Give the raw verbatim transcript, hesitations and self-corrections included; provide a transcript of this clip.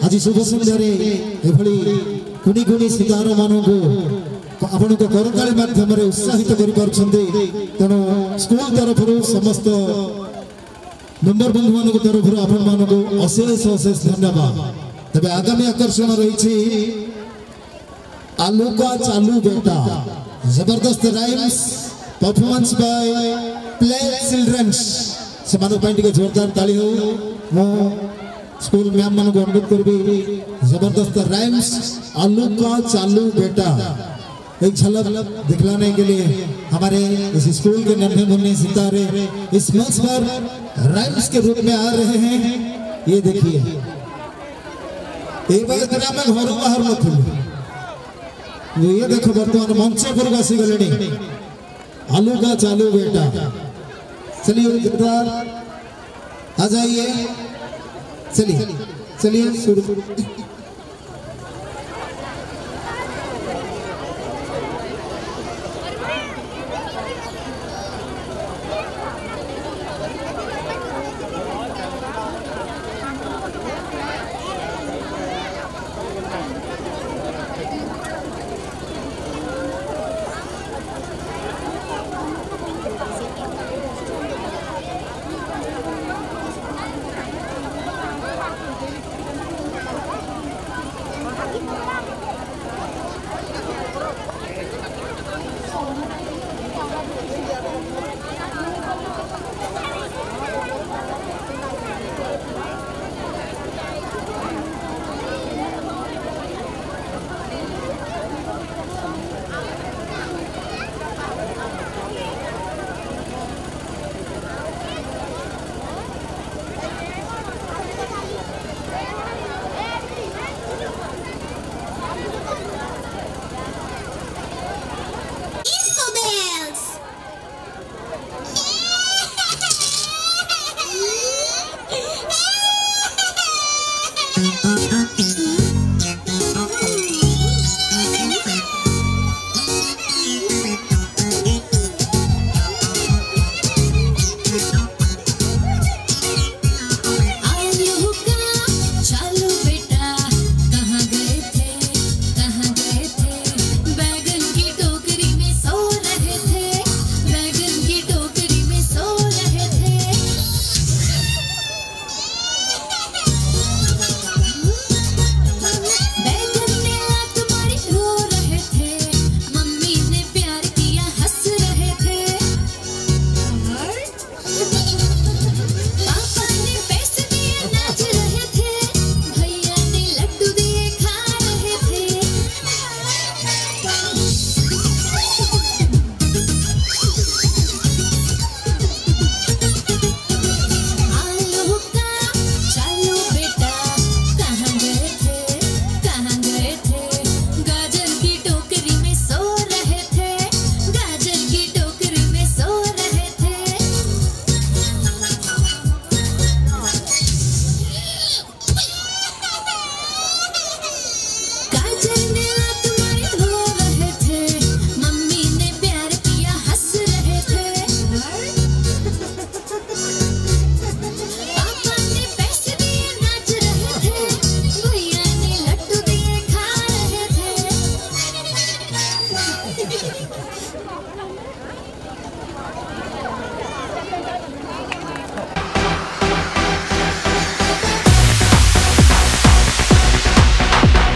आज शुभ संध्यारे एभली कुनी कुनी सितार मानू आपण को करताली माध्यम उत्साहित कर तेणु स्कूल तरफ समस्त मेंबर बंधु मान तरफ आपण मान अशेष अशेष धन्यवाद। तबे आगामी आकर्षण रही आलू का चालू बेटा जबरदस्त rhymes performance by play childrens से मानो टे जोरदार ताली हो। मो स्कूल मैम मान को अनुरोध करबी जबरदस्त राइम्स आलू का चालू बेटा एक झलक दिखलाने के लिए हमारे इस स्कूल के नन्हे मुन्ने सितारे इस मंच पर राइम्स के रूप में आ रहे हैं। ये देखिए एक बार में घर बाहर न ये देखो बर्तमान मंच पर आसी गले आलू का चालू बेटा। चलिए जोरदार आ जाइए, चलिए चलिए शुरू।